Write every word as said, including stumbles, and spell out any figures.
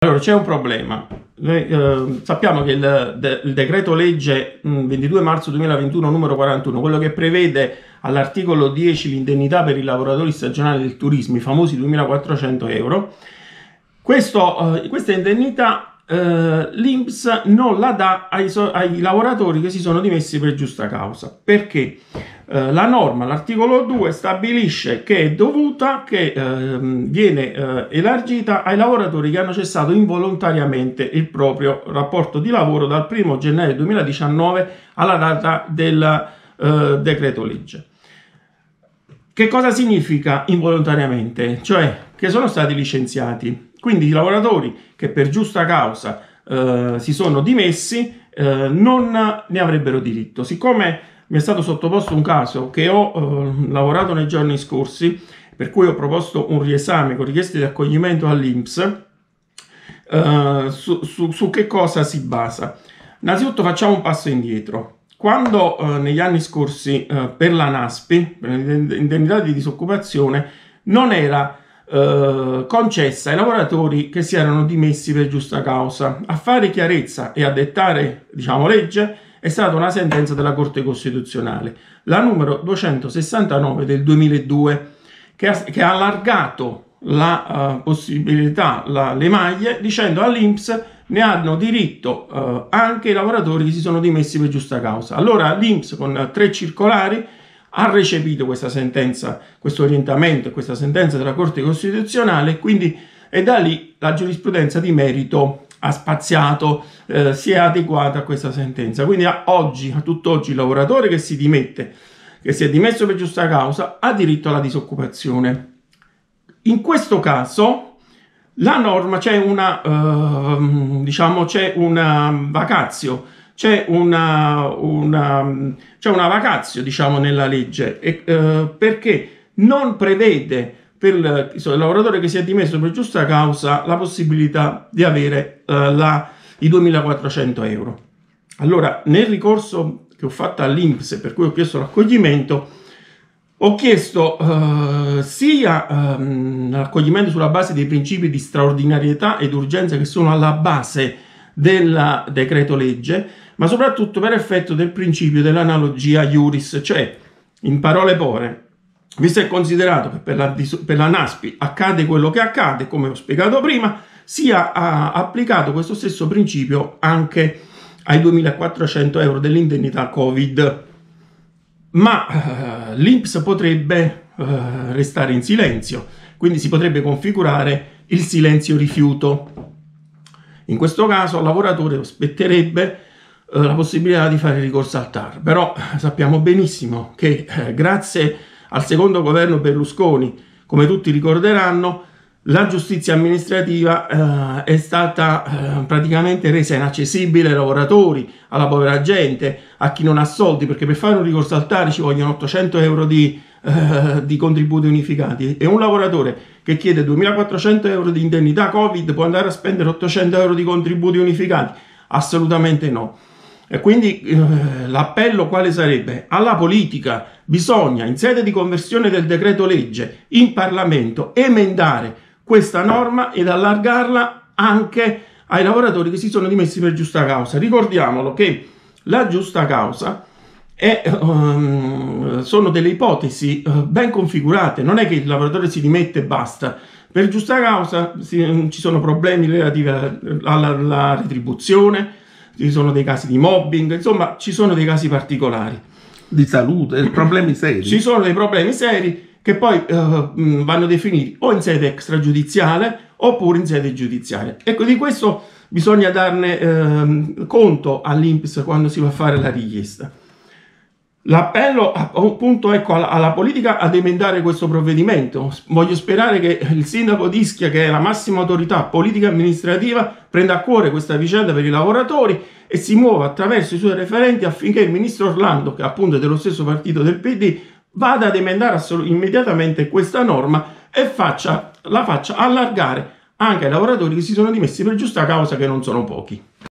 Allora, c'è un problema. Noi eh, sappiamo che il, de, il decreto legge mh, ventidue marzo duemilaventuno numero quarantuno, quello che prevede all'articolo dieci l'indennità per i lavoratori stagionali del turismo, i famosi duemilaquattrocento euro, questo, eh, questa indennità eh, l'I N P S non la dà ai, ai lavoratori che si sono dimessi per giusta causa. Perché? Eh, la norma, l'articolo due, stabilisce che è dovuta, che eh, viene eh, elargita ai lavoratori che hanno cessato involontariamente il proprio rapporto di lavoro dal primo gennaio duemiladiciannove alla data del eh, decreto legge. Che cosa significa involontariamente? Cioè che sono stati licenziati. Quindi i lavoratori che per giusta causa eh, si sono dimessi eh, non ne avrebbero diritto. Siccome mi è stato sottoposto un caso che ho eh, lavorato nei giorni scorsi, per cui ho proposto un riesame con richieste di accoglimento all'I N P S, eh, su, su, su che cosa si basa. Innanzitutto facciamo un passo indietro. Quando eh, negli anni scorsi eh, per la NASPI, per l'indennità di disoccupazione, non era eh, concessa ai lavoratori che si erano dimessi per giusta causa. A fare chiarezza e a dettare, diciamo, legge è stata una sentenza della Corte Costituzionale, la numero duecentosessantanove del duemiladue, che ha, che ha allargato la uh, possibilità, la, le maglie, dicendo all'I N P S ne hanno diritto uh, anche i lavoratori che si sono dimessi per giusta causa. Allora l'I N P S con tre circolari ha recepito questa sentenza, questo orientamento e questa sentenza della Corte Costituzionale, quindi è da lì la giurisprudenza di merito ha spaziato, eh, si è adeguata a questa sentenza. Quindi a oggi, a tutt'oggi, il lavoratore che si dimette, che si è dimesso per giusta causa, ha diritto alla disoccupazione. In questo caso la norma, c'è una, uh, diciamo, c'è una vacazio, c'è una, una, c'è una vacazio, diciamo, nella legge, e, uh, perché non prevede per il, il lavoratore che si è dimesso per giusta causa la possibilità di avere uh, la, i duemilaquattrocento euro. Allora, nel ricorso che ho fatto all'I N P S, per cui ho chiesto l'accoglimento, ho chiesto uh, sia um, l'accoglimento sulla base dei principi di straordinarietà ed urgenza che sono alla base del decreto legge, ma soprattutto per effetto del principio dell'analogia iuris, cioè, in parole povere, visto e considerato che per la, per la NASPI accade quello che accade, come ho spiegato prima, sia ha applicato questo stesso principio anche ai duemilaquattrocento euro dell'indennità Covid. Ma uh, l'I N P S potrebbe uh, restare in silenzio, quindi si potrebbe configurare il silenzio rifiuto. In questo caso al lavoratore spetterebbe uh, la possibilità di fare ricorso al T A R, però uh, sappiamo benissimo che uh, grazie al secondo governo Berlusconi, come tutti ricorderanno, la giustizia amministrativa eh, è stata eh, praticamente resa inaccessibile ai lavoratori, alla povera gente, a chi non ha soldi, perché per fare un ricorso al T A R ci vogliono ottocento euro di, eh, di contributi unificati, e un lavoratore che chiede duemilaquattrocento euro di indennità Covid può andare a spendere ottocento euro di contributi unificati? Assolutamente no. E quindi eh, l'appello quale sarebbe? Alla politica bisogna, in sede di conversione del decreto legge in Parlamento, emendare questa norma ed allargarla anche ai lavoratori che si sono dimessi per giusta causa. Ricordiamolo che la giusta causa è, um, sono delle ipotesi uh, ben configurate, non è che il lavoratore si dimette e basta. Per giusta causa si, ci sono problemi relativi alla, alla, alla retribuzione, ci sono dei casi di mobbing, insomma ci sono dei casi particolari. Di salute, problemi seri. Ci sono dei problemi seri che poi uh, vanno definiti o in sede extragiudiziale oppure in sede giudiziaria. Ecco, di questo bisogna darne uh, conto all'I N P S quando si va a fare la richiesta. L'appello appunto, ecco, alla, alla politica ad emendare questo provvedimento. Voglio sperare che il sindaco di Ischia, che è la massima autorità politica amministrativa, prenda a cuore questa vicenda per i lavoratori e si muova attraverso i suoi referenti affinché il ministro Orlando, che appunto è dello stesso partito del P D, vada ad emendare immediatamente questa norma e faccia, la faccia allargare anche ai lavoratori che si sono dimessi per giusta causa, che non sono pochi.